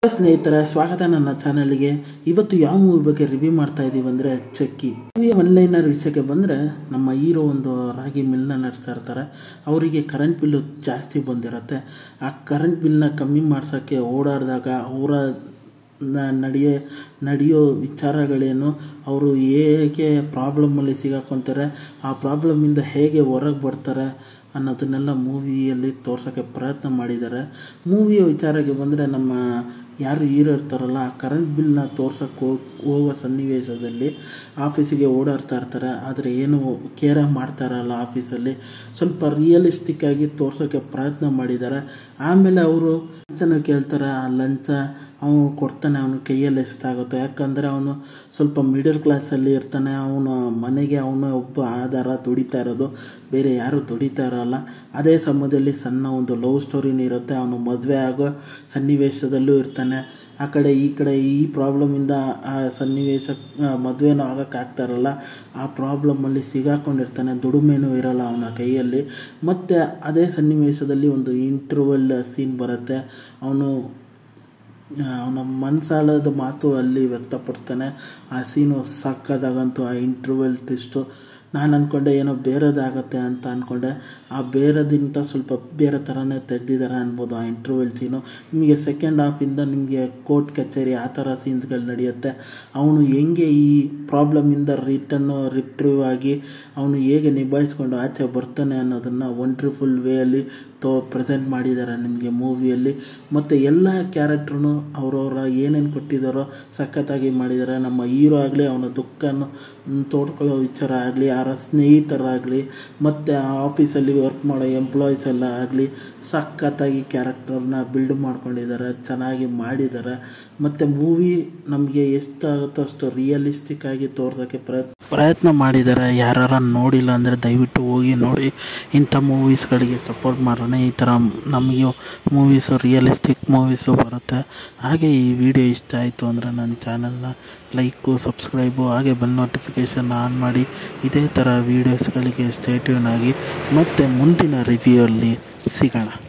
ಸ್ನೇಹಿತರ ಸ್ವಾಗತ ನನ್ನ ಚಾನಲ್ಗೆ. ಇವತ್ತು ಯಾವ ಮೂವಿ ಬಗ್ಗೆ ರಿವ್ಯೂ ಮಾಡ್ತಾ ಇದ್ದೀವಿ ಅಂದರೆ ಚಕ್ಕಿ ಮೂವಿಯ ಒನ್ಲೈನರ್ ವಿಷಯಕ್ಕೆ ಬಂದರೆ, ನಮ್ಮ ಹೀರೋ ಒಂದು ರಾಗಿ ಮಿಲ್ನ ನಡೆಸ್ತಾ ಇರ್ತಾರೆ. ಅವರಿಗೆ ಕರೆಂಟ್ ಬಿಲ್ಲು ಜಾಸ್ತಿ ಬಂದಿರುತ್ತೆ. ಆ ಕರೆಂಟ್ ಬಿಲ್ನ ಕಮ್ಮಿ ಮಾಡ್ಸೋಕ್ಕೆ ಓಡಾಡಿದಾಗ ಅವರ ನಡೆಯೋ ವಿಚಾರಗಳೇನು, ಅವರು ಹೇಗೆ ಪ್ರಾಬ್ಲಮ್ಮಲ್ಲಿ ಸಿಗಾಕೊತಾರೆ, ಆ ಪ್ರಾಬ್ಲಮ್ಮಿಂದ ಹೇಗೆ ಹೊರಗೆ ಬರ್ತಾರೆ ಅನ್ನೋದನ್ನೆಲ್ಲ ಮೂವಿಯಲ್ಲಿ ತೋರ್ಸೋಕ್ಕೆ ಪ್ರಯತ್ನ ಮಾಡಿದ್ದಾರೆ. ಮೂವಿಯ ವಿಚಾರಕ್ಕೆ ಬಂದರೆ, ನಮ್ಮ ಯಾರು ಹೀರೋ ಇರ್ತಾರಲ್ಲ, ಆ ಕರೆಂಟ್ ಬಿಲ್ನ ತೋರ್ಸೋಕ್ಕೆ ಹೋಗೋ ಸನ್ನಿವೇಶದಲ್ಲಿ ಆಫೀಸಿಗೆ ಓಡಾಡ್ತಾ ಇರ್ತಾರೆ. ಆದರೆ ಏನು ಕೇರ ಮಾಡ್ತಾ ಇರಲ್ಲ ಆಫೀಸಲ್ಲಿ. ಸ್ವಲ್ಪ ರಿಯಲಿಸ್ಟಿಕ್ಕಾಗಿ ತೋರ್ಸೋಕ್ಕೆ ಪ್ರಯತ್ನ ಮಾಡಿದ್ದಾರೆ. ಆಮೇಲೆ ಅವರು ಲಂಚನ ಕೇಳ್ತಾರೆ. ಆ ಲಂಚ ಅವನು ಕೊಡ್ತಾನೆ. ಅವನ ಕೈಯಲ್ಲಿ ಎಷ್ಟಾಗುತ್ತೋ, ಯಾಕಂದರೆ ಅವನು ಸ್ವಲ್ಪ ಮಿಡಲ್ ಕ್ಲಾಸಲ್ಲಿ ಇರ್ತಾನೆ. ಅವನು ಮನೆಗೆ ಅವನು ಒಬ್ಬ ಆಧಾರ ದುಡಿತಾ ಇರೋದು, ಬೇರೆ ಯಾರೂ ದುಡಿತಾ ಇರೋಲ್ಲ. ಅದೇ ಸಮಯದಲ್ಲಿ ಸಣ್ಣ ಒಂದು ಲವ್ ಸ್ಟೋರಿನೂ ಇರುತ್ತೆ. ಅವನು ಮದುವೆ ಆಗೋ ಸನ್ನಿವೇಶದಲ್ಲೂ ಇರ್ತಾನೆ. ಆ ಕಡೆ ಈ ಕಡೆ ಈ ಪ್ರಾಬ್ಲಮಿಂದ ಆ ಸನ್ನಿವೇಶ ಮದುವೆನೂ ಆಗೋಕ್ಕಾಗ್ತಾ ಇರಲ್ಲ. ಆ ಪ್ರಾಬ್ಲಮ್ಮಲ್ಲಿ ಸಿಗಾಕೊಂಡಿರ್ತಾನೆ. ದುಡಿಮೆನೂ ಇರೋಲ್ಲ ಅವನ ಕೈಯಲ್ಲಿ. ಮತ್ತು ಅದೇ ಸನ್ನಿವೇಶದಲ್ಲಿ ಒಂದು ಇಂಟರ್ವಲ್ ಸೀನ್ ಬರುತ್ತೆ. ಅವನ ಮನಸಾಳದ ಮಾತು ಅಲ್ಲಿ ವ್ಯಕ್ತಪಡಿಸ್ತಾನೆ. ಆ ಸೀನು ಸಾಕಾದಾಗಂತೂ ಆ ಇಂಟರ್ವಲ್ ಟ್ವಿಸ್ಟು ನಾನು ಅಂದ್ಕೊಂಡೆ ಏನೋ ಬೇರೆದಾಗತ್ತೆ ಅಂತ ಅಂದ್ಕೊಂಡೆ. ಆ ಬೇರೆದಿಂತ ಸ್ವಲ್ಪ ಬೇರೆ ಥರನೇ ತೆಗೆದಿದ್ದಾರೆ ಅನ್ಬೋದು ಆ ಇಂಟರ್ವಲ್ ಸೀನು. ನಿಮಗೆ ಸೆಕೆಂಡ್ ಹಾಫಿಂದ ನಿಮಗೆ ಕೋರ್ಟ್ ಕಚೇರಿ ಆ ಥರ ಸೀನ್ಸ್ಗಳು ನಡೆಯುತ್ತೆ. ಅವನು ಹೆಂಗೆ ಈ ಪ್ರಾಬ್ಲಮಿಂದ ರಿಟ್ರೀವ್ ಆಗಿ ಅವನು ಹೇಗೆ ನಿಭಾಯಿಸ್ಕೊಂಡು ಆಚೆ ಬರ್ತಾನೆ ಅನ್ನೋದನ್ನು ವಂಡರ್ಫುಲ್ ವೇಯಲ್ಲಿ ಪ್ರೆಸೆಂಟ್ ಮಾಡಿದ್ದಾರೆ ನಿಮಗೆ ಮೂವಿಯಲ್ಲಿ. ಮತ್ತು ಎಲ್ಲ ಕ್ಯಾರೆಕ್ಟ್ರೂ ಅವರವರ ಏನೇನು ಕೊಟ್ಟಿದ್ದಾರೋ ಸಖತ್ತಾಗಿ ಮಾಡಿದ್ದಾರೆ. ನಮ್ಮ ಹೀರೋ ಆಗಲಿ, ಅವನ ದುಃಖನ ತೋಡ್ಕೊಳ್ಳೋ ವಿಚಾರ ಆಗಲಿ, ಅವರ ಸ್ನೇಹಿತರಾಗಲಿ, ಮತ್ತು ಆ ಆಫೀಸಲ್ಲಿ ವರ್ಕ್ ಮಾಡೋ ಎಂಪ್ಲಾಯೀಸ್ ಎಲ್ಲ ಆಗಲಿ, ಸಖತ್ತಾಗಿ ಕ್ಯಾರೆಕ್ಟರ್ನ ಬಿಲ್ಡ್ ಮಾಡ್ಕೊಂಡಿದ್ದಾರೆ, ಚೆನ್ನಾಗಿ ಮಾಡಿದ್ದಾರೆ. ಮತ್ತು ಮೂವಿ ನಮಗೆ ಎಷ್ಟಾಗುತ್ತೋ ಅಷ್ಟು ರಿಯಲಿಸ್ಟಿಕ್ಕಾಗಿ ತೋರ್ಸೋಕ್ಕೆ ಪ್ರಯತ್ನ ಮಾಡಿದ್ದಾರೆ. ಯಾರು ನೋಡಿಲ್ಲ ಅಂದರೆ ದಯವಿಟ್ಟು ಹೋಗಿ ನೋಡಿ. ಇಂಥ ಮೂವೀಸ್ಗಳಿಗೆ ಸಪೋರ್ಟ್ ಮಾಡೋಣ. ಈ ಥರ ನಮಗೆ ಮೂವೀಸು, ರಿಯಲಿಸ್ಟಿಕ್ ಮೂವೀಸು ಬರುತ್ತೆ. ಹಾಗೆ ಈ ವಿಡಿಯೋ ಇಷ್ಟ ಆಯಿತು ಅಂದರೆ ನನ್ನ ಚಾನಲ್ನ ಲೈಕು, ಸಬ್ಸ್ಕ್ರೈಬು, ಹಾಗೆ ಬೆಲ್ ನೋಟಿಫಿಕೇಷನ್ ಆನ್ ಮಾಡಿ. ಇದೇ ಥರ ವೀಡಿಯೋಸ್ಗಳಿಗೆ ಸ್ಟೇ ಟ್ಯೂನ್ ಆಗಿ. ಮತ್ತು ಮುಂದಿನ ರಿವ್ಯೂಯಲ್ಲಿ ಸಿಗೋಣ.